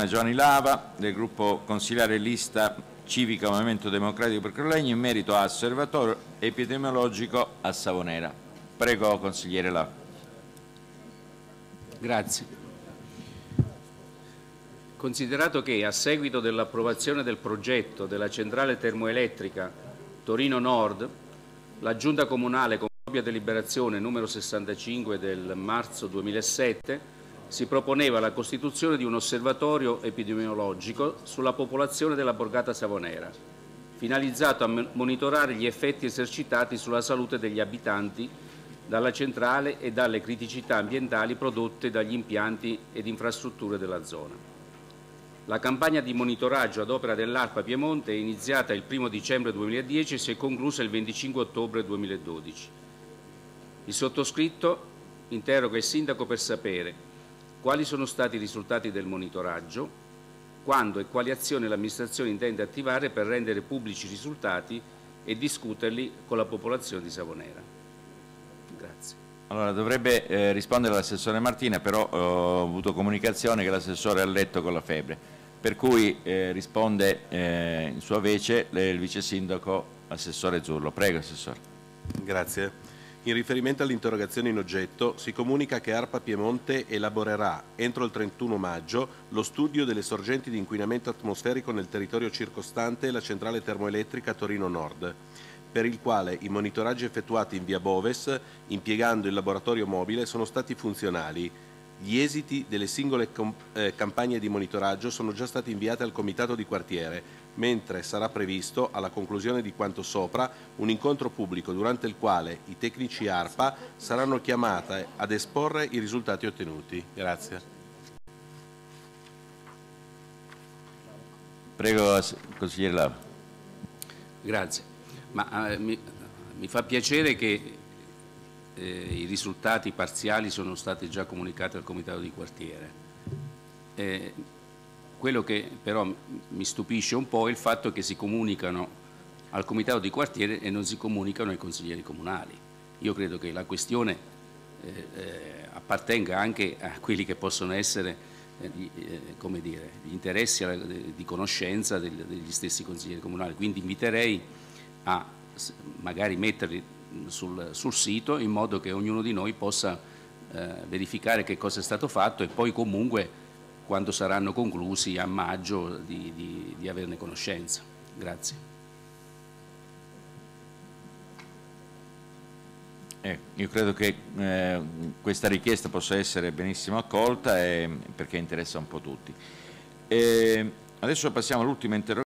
Simone Giovanni Lava del gruppo consigliare lista civica Movimento Democratico per Carlegno in merito a osservatorio epidemiologico a Savonera. Prego, consigliere Lava. Grazie. Considerato che a seguito dell'approvazione del progetto della centrale termoelettrica Torino Nord, la Giunta Comunale con propria deliberazione numero 65 del marzo 2007 si proponeva la costituzione di un osservatorio epidemiologico sulla popolazione della borgata savonera, finalizzato a monitorare gli effetti esercitati sulla salute degli abitanti dalla centrale e dalle criticità ambientali prodotte dagli impianti ed infrastrutture della zona. La campagna di monitoraggio ad opera dell'ARPA Piemonte è iniziata il 1° dicembre 2010 e si è conclusa il 25 ottobre 2012. Il sottoscritto interroga il Sindaco per sapere quali sono stati i risultati del monitoraggio, quando e quali azioni l'amministrazione intende attivare per rendere pubblici i risultati e discuterli con la popolazione di Savonera. Grazie. Allora, dovrebbe rispondere l'assessore Martina, però ho avuto comunicazione che l'assessore è a letto con la febbre, per cui risponde in sua vece il vice sindaco assessore Zurlo. Prego, assessore. Grazie. In riferimento all'interrogazione in oggetto, si comunica che ARPA Piemonte elaborerà, entro il 31 maggio, lo studio delle sorgenti di inquinamento atmosferico nel territorio circostante la centrale termoelettrica Torino Nord, per il quale i monitoraggi effettuati in via Boves, impiegando il laboratorio mobile, sono stati funzionali. Gli esiti delle singole campagne di monitoraggio sono già stati inviati al comitato di quartiere, mentre sarà previsto, alla conclusione di quanto sopra, un incontro pubblico durante il quale i tecnici ARPA saranno chiamati ad esporre i risultati ottenuti. Grazie. Prego, consigliere Lava. Grazie. Mi fa piacere che i risultati parziali sono stati già comunicati al comitato di quartiere. Quello che però mi stupisce un po' è il fatto che si comunicano al comitato di quartiere e non si comunicano ai consiglieri comunali. Io credo che la questione appartenga anche a quelli che possono essere come dire, gli interessi di conoscenza degli stessi consiglieri comunali. Quindi inviterei a magari metterli sul sito in modo che ognuno di noi possa verificare che cosa è stato fatto e poi comunque quando saranno conclusi a maggio di averne conoscenza. Grazie. Io credo che questa richiesta possa essere benissimo accolta perché interessa un po' tutti. Adesso passiamo all'ultima interrogazione.